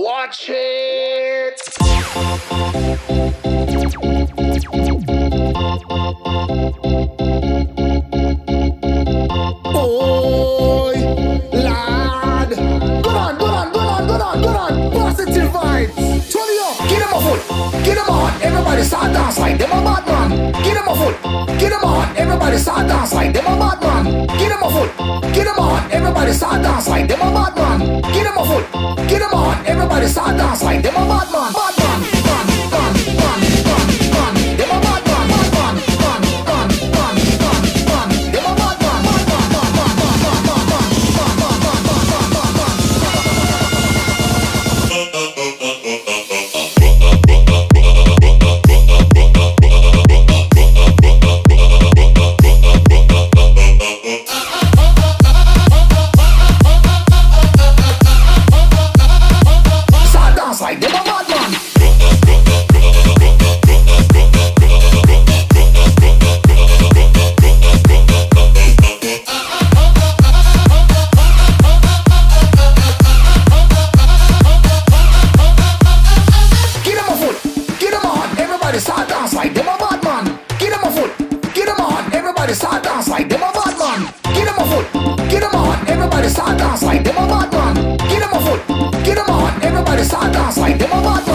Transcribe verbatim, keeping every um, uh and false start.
Watch it. Boy, lad. Good on, good on, good on, good on, good on. Positive vibes. Turn it up. Get them a foot. Get them on. Everybody start dance like them a bad man. Get them a foot. Get them on. Everybody start dance like them a bad man. Get them a foot. Get them on. Everybody start dance like them a bad man. Get them a foot. Get them on. Everybody start dance like them a bad man. Bad man. Man, man, man, man, man. Them a bad man. Bad man. Man, man, man, man, man. Them a bad man. Bad man, man, man, man, man, man, man, man, man, man, man, man. Like them a bad man. Get them a foot, get them on, everybody start dance like them a bad man. Get them a foot, get them on, everybody start dance like them a bad man. Get them a foot, get them on, everybody start dance like them a bad man. Get them a foot, get them on, everybody start dance like them a bad man.